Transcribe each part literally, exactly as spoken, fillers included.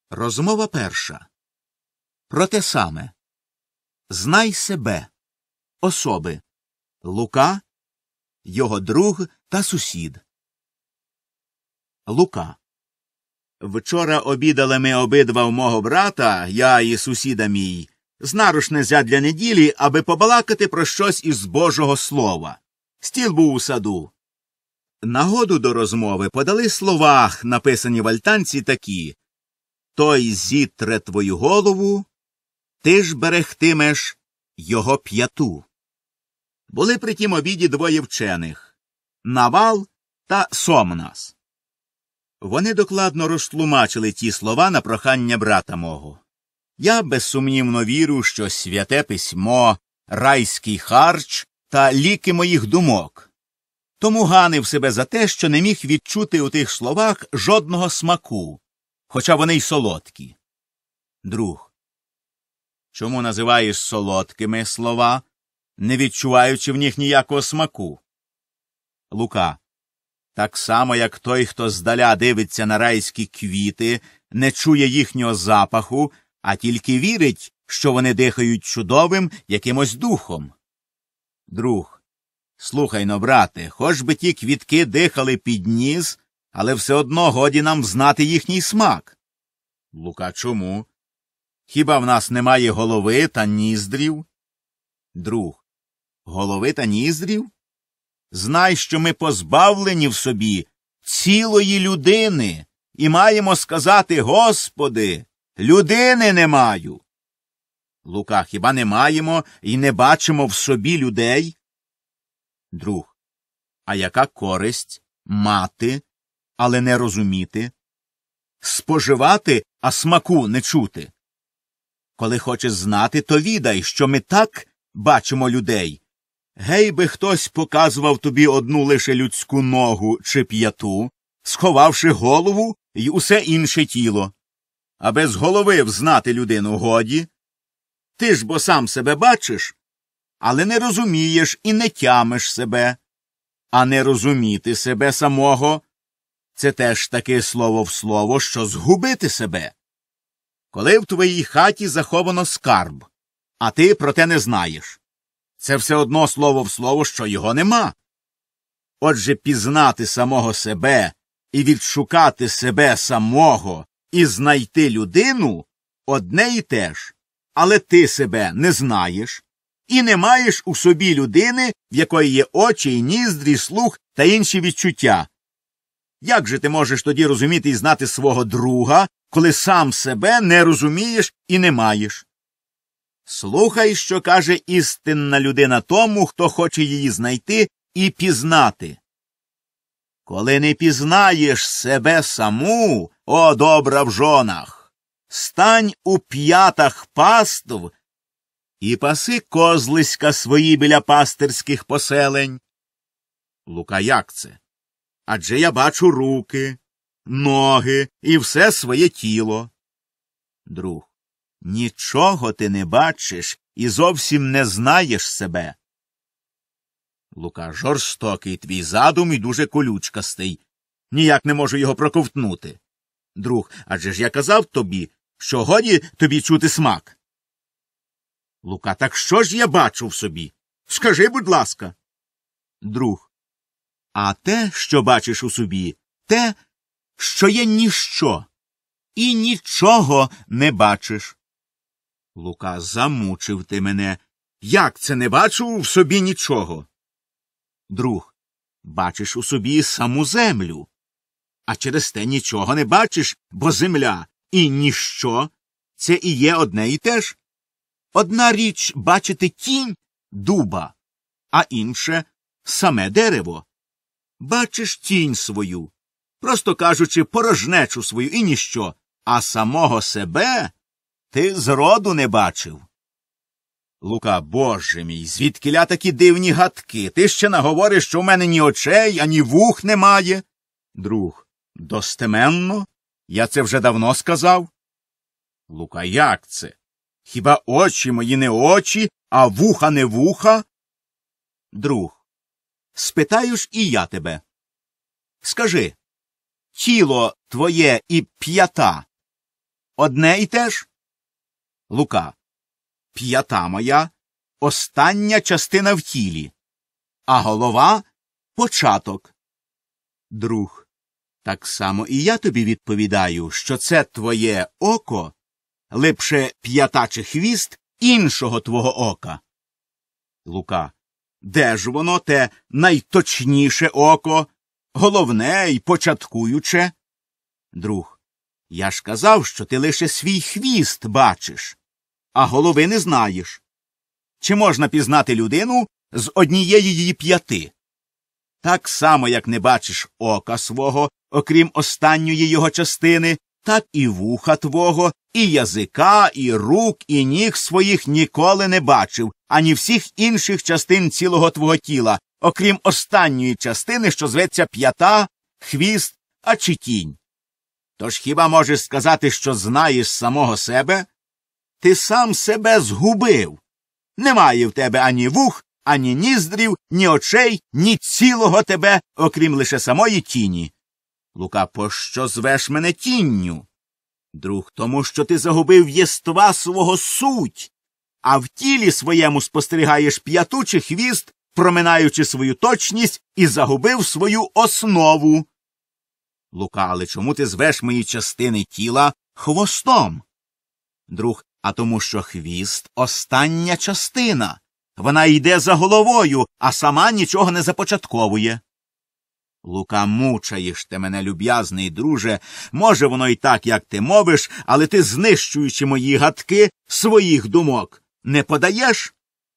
Розмова перша. Про те саме. Знай себе. Особи. Лука, його друг та сусід. Лука. Вчора обідали ми обидва в мого брата, я і сусіда мій, з нарушне задля неділі, аби побалакати про щось із Божого слова. Стіл був у саду. Нагоду до розмови подали слова, написані в альтанці, такі: «Той зітре твою голову, ти ж берегтимеш його п'яту». Були при тім обіді двоє вчених – Навал та Сомнас. Вони докладно розтлумачили ті слова на прохання брата мого. Я безсумнівно вірю, що святе письмо, райський харч та ліки моїх думок. Тому ганив себе за те, що не міг відчути у тих словах жодного смаку, хоча вони й солодкі. Друг. Чому називаєш солодкими слова, не відчуваючи в них ніякого смаку? Лука. Так само, як той, хто здаля дивиться на райські квіти, не чує їхнього запаху, а тільки вірить, що вони дихають чудовим якимось духом. Друг. Слухай-но, брате, хоч би ті квітки дихали під ніс, але все одно годі нам знати їхній смак. Лука. Чому? Хіба в нас немає голови та ніздрів? Друг. Голови та ніздрів? Знай, що ми позбавлені в собі цілої людини і маємо сказати: «Господи, людини не маю». Лука. Хіба не маємо і не бачимо в собі людей? Друг. А яка користь мати, але не розуміти? Споживати, а смаку не чути? Коли хочеш знати, то відай, що ми так бачимо людей. Гей би хтось показував тобі одну лише людську ногу чи п'яту, сховавши голову й усе інше тіло. А без голови взнати людину годі. Ти ж бо сам себе бачиш, але не розумієш і не тямиш себе. А не розуміти себе самого – це теж таке слово в слово, що згубити себе. Коли в твоїй хаті заховано скарб, а ти про те не знаєш, це все одно слово в слово, що його нема. Отже, пізнати самого себе і відшукати себе самого і знайти людину – одне і те ж. Але ти себе не знаєш і не маєш у собі людини, в якої є очі, і ніздрі, слух та інші відчуття. Як же ти можеш тоді розуміти і знати свого друга, коли сам себе не розумієш і не маєш? Слухай, що каже істинна людина тому, хто хоче її знайти і пізнати. Коли не пізнаєш себе саму, о добра в жонах, стань у п'ятах паств і паси козлиська свої біля пастирських поселень. Лука. Як це? Адже я бачу руки, ноги і все своє тіло. Друг. Нічого ти не бачиш і зовсім не знаєш себе. Лука. Жорстокий твій задум і дуже колючкастий. Ніяк не можу його проковтнути. Друг. Адже ж я казав тобі, що годі тобі чути смак. Лука. Так що ж я бачу в собі? Скажи, будь ласка. Друг. А те, що бачиш у собі, те, що є ніщо, і нічого не бачиш. Лука. Замучив ти мене. Як це не бачу в собі нічого? Друг. Бачиш у собі саму землю. А через те нічого не бачиш, бо земля і ніщо – це і є одне і те ж. Одна річ бачити тінь дуба, а інше – саме дерево. Бачиш тінь свою, просто кажучи, порожнечу свою і ніщо, а самого себе ти зроду не бачив. Лука. Боже мій, звідкіля такі дивні гадки? Ти ще наговориш, що в мене ні очей, ані вух немає? Друг. Достеменно? Я це вже давно сказав. Лука. Як це? Хіба очі мої не очі, а вуха не вуха? Друг. Спитаю ж і я тебе. Скажи, тіло твоє і п'ята одне й те ж? Лука. П'ята моя – остання частина в тілі, а голова – початок. Друг. Так само і я тобі відповідаю, що це твоє око, липше п'ята чи хвіст іншого твого ока. Лука. Де ж воно, те найточніше око, головне й початкуюче? Друг. Я ж казав, що ти лише свій хвіст бачиш, а голови не знаєш. Чи можна пізнати людину з однієї її п'яти? Так само, як не бачиш ока свого, окрім останньої його частини, так і вуха твого, і язика, і рук, і ніг своїх ніколи не бачив, ані всіх інших частин цілого твого тіла, окрім останньої частини, що зветься п'ята, хвіст, а чи тінь. Тож хіба можеш сказати, що знаєш самого себе? Ти сам себе згубив. Немає в тебе ані вух, ані ніздрів, ні очей, ні цілого тебе, окрім лише самої тіні. Лука, пощо звеш мене тінню? Друг, тому що ти загубив єства свого суть, а в тілі своєму спостерігаєш п'яту чи хвіст, проминаючи свою точність, і загубив свою основу. Лука, але чому ти звеш мої частини тіла хвостом? Друг, а тому що хвіст – остання частина. Вона йде за головою, а сама нічого не започатковує. Лука, мучаєш ти мене, люб'язний друже. Може, воно й так, як ти мовиш, але ти, знищуючи мої гадки, своїх думок не подаєш?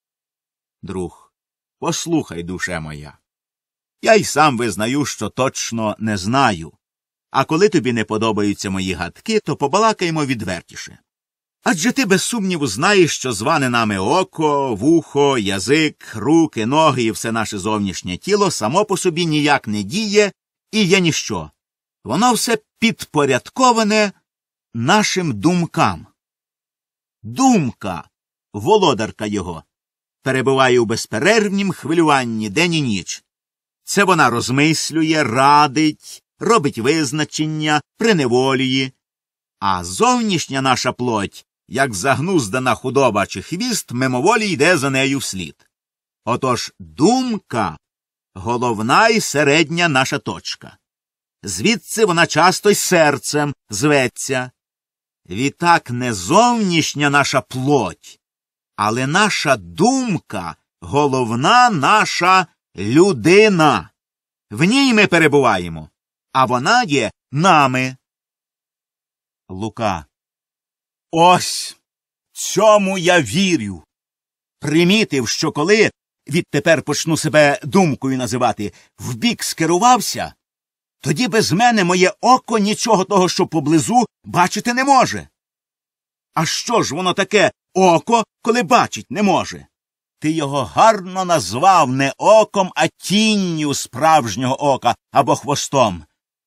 Друг, послухай, душе моя. Я й сам визнаю, що точно не знаю. А коли тобі не подобаються мої гадки, то побалакаємо відвертіше. Адже ти без сумніву знаєш, що зване нами око, вухо, язик, руки, ноги і все наше зовнішнє тіло само по собі ніяк не діє і є ніщо. Воно все підпорядковане нашим думкам. Думка, володарка його, перебуває у безперервнім хвилюванні день і ніч. Це вона розмислює, радить, робить визначення, приневолює. А зовнішня наша плоть, як загнуздана худоба чи хвіст, мимоволі йде за нею вслід. Отож думка – головна і середня наша точка. Звідси вона часто й серцем зветься. Відтак не зовнішня наша плоть, але наша думка – головна наша людина. В ній ми перебуваємо, а вона є нами. Лука. Ось цьому я вірю. Примітив, що коли, відтепер почну себе думкою називати, вбік скерувався, тоді без мене моє око нічого того, що поблизу, бачити не може. А що ж воно таке око, коли бачить не може? Ти його гарно назвав не оком, а тінню справжнього ока або хвостом.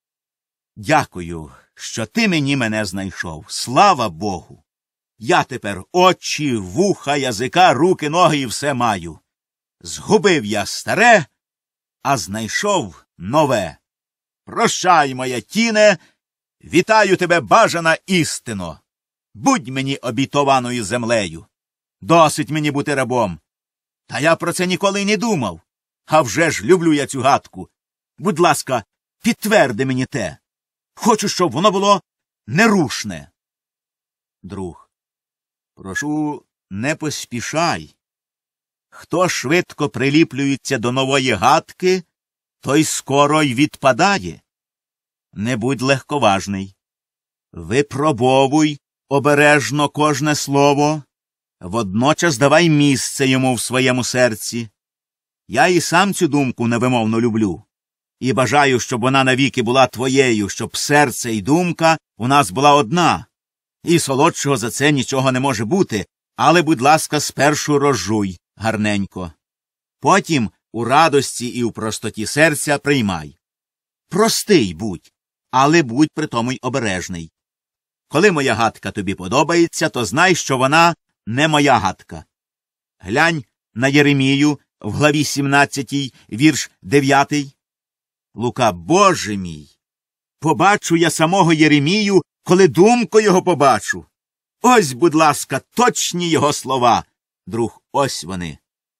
Дякую, що ти мені мене знайшов. Слава Богу! Я тепер очі, вуха, язика, руки, ноги і все маю. Згубив я старе, а знайшов нове. Прощай, моя тіне, вітаю тебе, бажана істино. Будь мені обітованою землею. Досить мені бути рабом. Та я про це ніколи й не думав. А вже ж люблю я цю гадку. Будь ласка, підтверди мені те. Хочу, щоб воно було нерушне. Друг. Прошу, не поспішай. Хто швидко приліплюється до нової гадки, той скоро й відпадає. Не будь легковажний. Випробовуй обережно кожне слово, водночас давай місце йому в своєму серці. Я і сам цю думку невимовно люблю. І бажаю, щоб вона навіки була твоєю, щоб серце і думка у нас була одна. І солодшого за це нічого не може бути, але, будь ласка, спершу розжуй гарненько. Потім у радості і у простоті серця приймай. Простий будь, але будь при тому й обережний. Коли моя гадка тобі подобається, то знай, що вона не моя гадка. Глянь на Єремію в главі сімнадцятій, вірш дев'ятий. Лука, Боже мій, побачу я самого Єремію, коли думку його побачу. Ось, будь ласка, точні його слова. Друг, ось вони.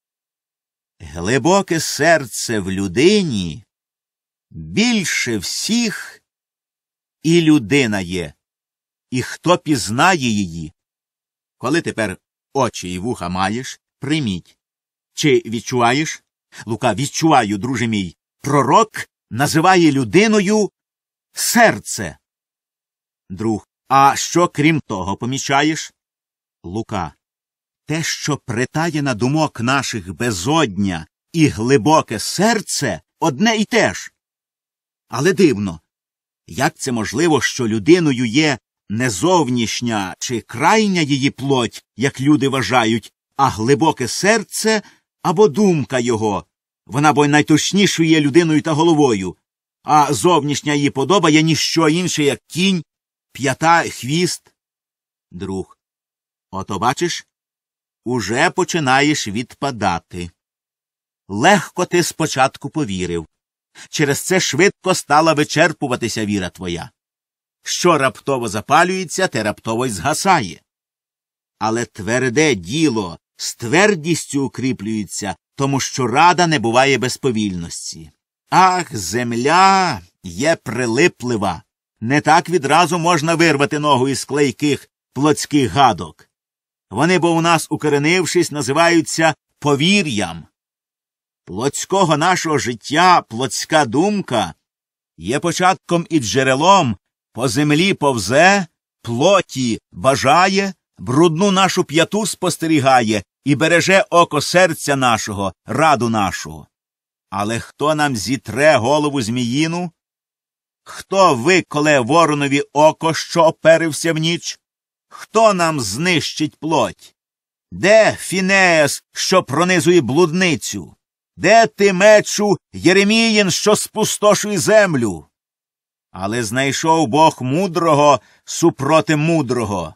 Глибоке серце в людині більше всіх і людина є. І хто пізнає її? Коли тепер очі і вуха маєш, прийміть. Чи відчуваєш? Лука, відчуваю, друже мій. Пророк називає людиною серце. Друг, а що крім того помічаєш? Лука, те, що притає на думок наших безодня і глибоке серце, одне і те ж. Але дивно, як це можливо, що людиною є не зовнішня чи крайня її плоть, як люди вважають, а глибоке серце або думка його. Вона бо найточнішою є людиною та головою, а зовнішня її подоба є ніщо інше, як кінь, п'ята, хвіст. Друг, ото бачиш, уже починаєш відпадати. Легко ти спочатку повірив. Через це швидко стала вичерпуватися віра твоя. Що раптово запалюється, те раптово й згасає. Але тверде діло з твердістю укріплюється, тому що рада не буває без повільності. Ах, земля є прилиплива. Не так відразу можна вирвати ногу із клейких плотських гадок. Вони, бо у нас, укоренившись, називаються повір'ям. Плотського нашого життя, плотська думка є початком і джерелом, по землі повзе, плоті бажає, брудну нашу п'яту спостерігає і береже око серця нашого, раду нашого. Але хто нам зітре голову зміїну? Хто виколе воронові око, що оперився в ніч? Хто нам знищить плоть? Де Фінеас, що пронизує блудницю? Де ти, мечу, Єреміїн, що спустошує землю? Але знайшов Бог мудрого супроти мудрого.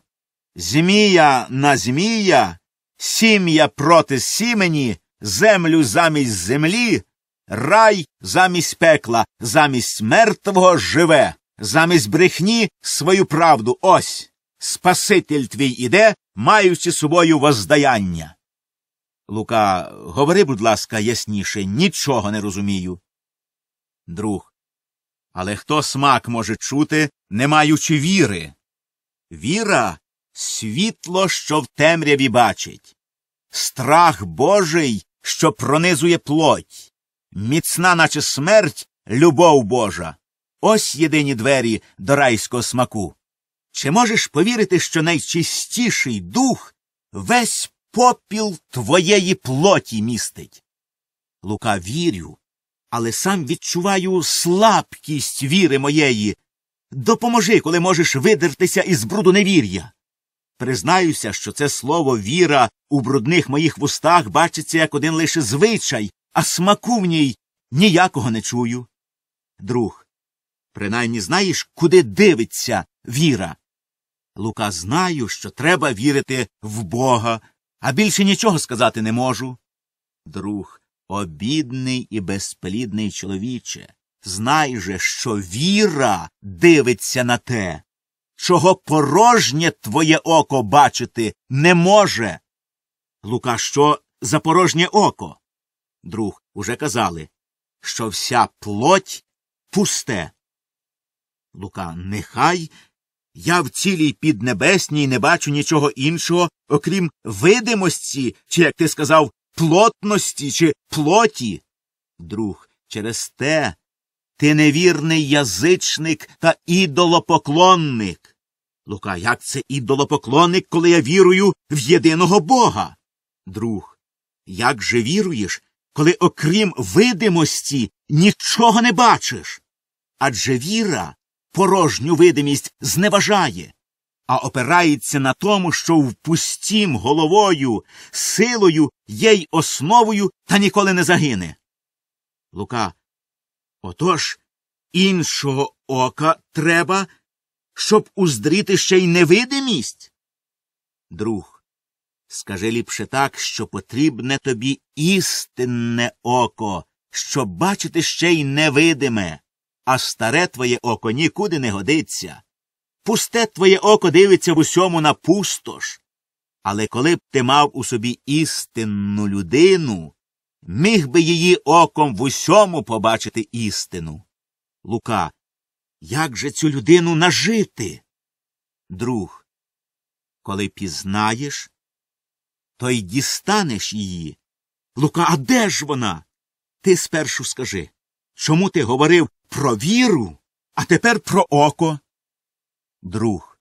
Змія на змія, сім'я проти сімені, землю замість землі, рай замість пекла, замість мертвого живе, замість брехні свою правду. Ось, Спаситель твій іде, маючи собою воздаяння. Лука, говори, будь ласка, ясніше, нічого не розумію. Друг, але хто смак може чути, не маючи віри? Віра — світло, що в темряві бачить. Страх Божий, що пронизує плоть. Міцна, наче смерть, любов Божа. Ось єдині двері до райського смаку. Чи можеш повірити, що найчистіший дух весь попіл твоєї плоті містить? Лука, вірю, але сам відчуваю слабкість віри моєї. Допоможи, коли можеш видертися із бруду невір'я. Признаюся, що це слово «віра» у брудних моїх вустах бачиться як один лише звичай, а смаку в ній ніякого не чую. Друг, принаймні знаєш, куди дивиться віра? Лука, знаю, що треба вірити в Бога, а більше нічого сказати не можу. Друг, обідний і безплідний чоловіче, знай же, що віра дивиться на те, чого порожнє твоє око бачити не може. Лука, що за порожнє око? Друг, уже казали, що вся плоть пусте. Лука, нехай я в цілій піднебесній не бачу нічого іншого, окрім видимості, чи, як ти сказав, плотності чи плоті. Друг, через те ти невірний язичник та ідолопоклонник. Лука, як це ідолопоклонник, коли я вірую в єдиного Бога? Друг, як же віруєш, коли окрім видимості нічого не бачиш? Адже віра порожню видимість зневажає, а опирається на тому, що в пустім головою, силою є й основою та ніколи не загине. Лука, отож іншого ока треба, щоб уздріти ще й невидимість? Друг, скажи ліпше так, що потрібне тобі істинне око, щоб бачити ще й невидиме. а старе твоє око нікуди не годиться. Пусте твоє око дивиться в усьому на пустош. Але коли б ти мав у собі істинну людину, міг би її оком в усьому побачити істину. Лука. Як же цю людину нажити? Друг. Коли пізнаєш, то й дістанеш її. Лука, а де ж вона? Ти спершу скажи, чому ти говорив про віру, а тепер про око? Друг.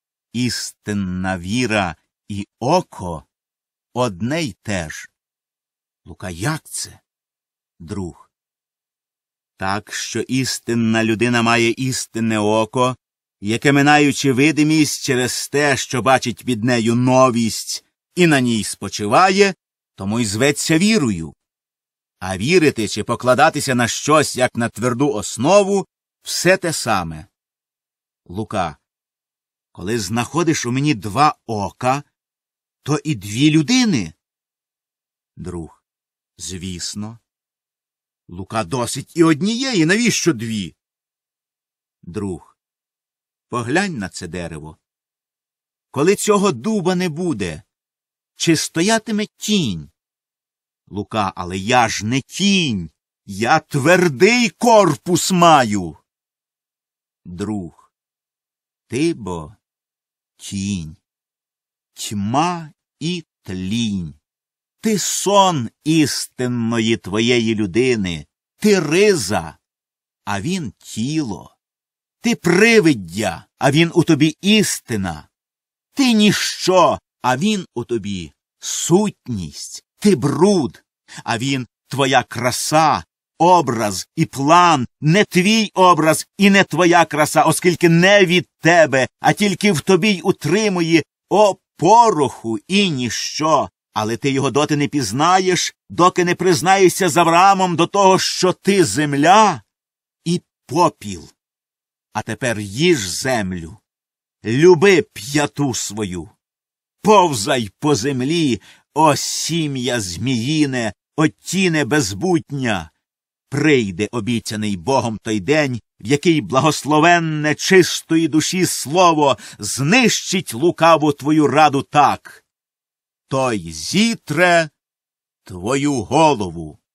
Істинна віра і око одне й те ж. Лука, як це? Друг. Так, що істинна людина має істинне око, яке, минаючи видимість через те, що бачить під нею новість, і на ній спочиває, тому й зветься вірою. А вірити чи покладатися на щось, як на тверду основу, все те саме. Лука. Коли знаходиш у мені два ока, то і дві людини. Друг. Звісно. Лука, досить і однієї, навіщо дві? Друг. Поглянь на це дерево. Коли цього дуба не буде, чи стоятиме тінь? Лука, але я ж не тінь, я твердий корпус маю. Друг. Ти бо тінь, тьма і тлінь. Ти сон істинної твоєї людини, ти риза, а він тіло. Ти привиддя, а він у тобі істина. Ти ніщо, а він у тобі сутність. Ти бруд, а він твоя краса, образ і план, не твій образ і не твоя краса, оскільки не від тебе, а тільки в тобі й утримує, о пороху і ніщо. Але ти його доти не пізнаєш, доки не признаєшся з Авраамом до того, що ти земля і попіл. А тепер їж землю, люби п'яту свою, повзай по землі, о сім'я зміїне, о тіне безбутня. Прийде обіцяний Богом той день, в який благословенне чистої душі слово знищить лукаву твою раду так. Той зітре твою голову.